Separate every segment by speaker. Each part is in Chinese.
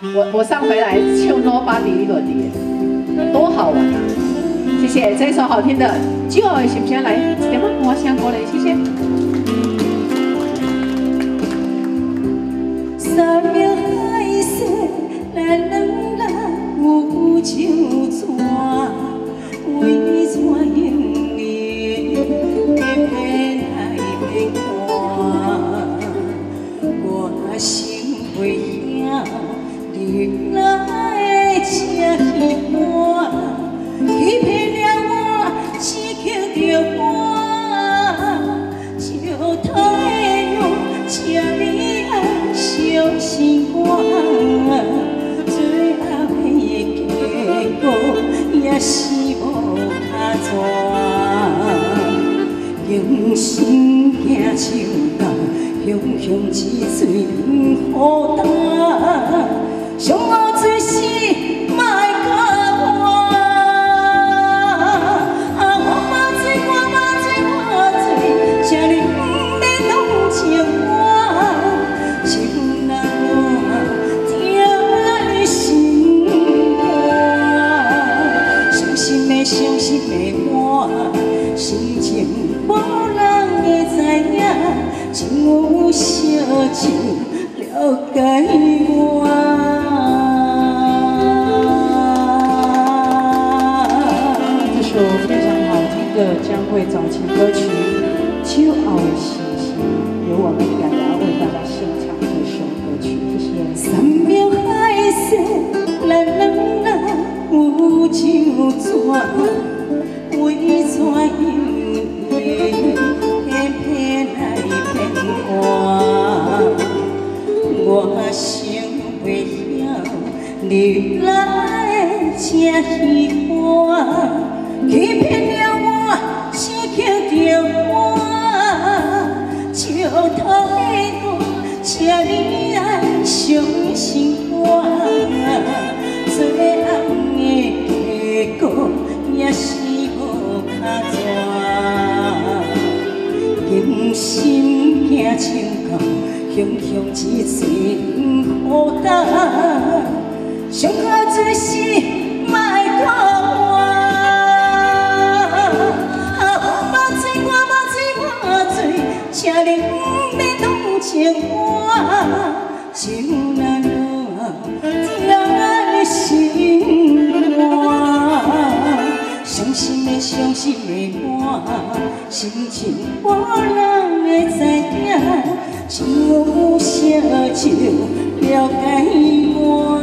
Speaker 1: 我上回来就 Nobody 落地，多好玩啊！谢谢这一首好听的 Joy， 行不行？来，点吗？我先过来，谢谢。
Speaker 2: 山明海誓，咱两人有情船，为怎样你偏来偏看？我心袂晓，你来的这戏伴，欺骗了我，只求着我，就太阳请你爱相信我，最后的结果也是无他全，用心行手道，雄雄之水好担，上好做事莫甲我，我嘛醉，我嘛醉，我醉，这哩不要同情我，情难我听你心肝，伤心的伤心的我，心情无人会知影，情有烧酒了解我。
Speaker 3: 这首非常好听的江蕙早期歌曲《秋后的星星》，由我们雅雅为大家献唱这首歌曲，谢谢。
Speaker 2: 山明海誓，咱两人有情船，为怎样你偏来偏看？我想袂晓，你来这戏伴，欺骗了我，只求着我，就太多，请你爱相信我，最后的结果也是无他全，用心行手道，雄雄之水好担，上好做事莫甲我，我嘛醉，我嘛醉，我醉，请你不要同情我，情难了听心肝，伤心的伤心的我，心情无人会知影，情有烧酒了解我。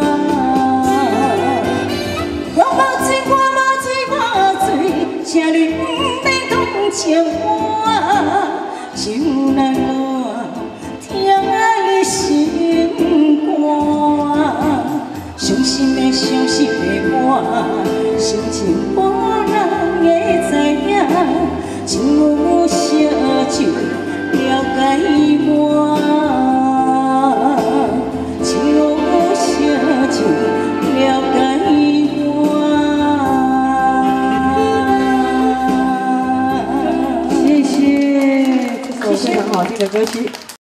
Speaker 2: 我嘛醉，我嘛醉，我醉，请你不要同情我，情难了听你心肝，伤心的伤心的我，心情无人会知影，情有烧酒了解我，情有烧酒了解我。
Speaker 3: 谢谢，这首非常好听的歌曲。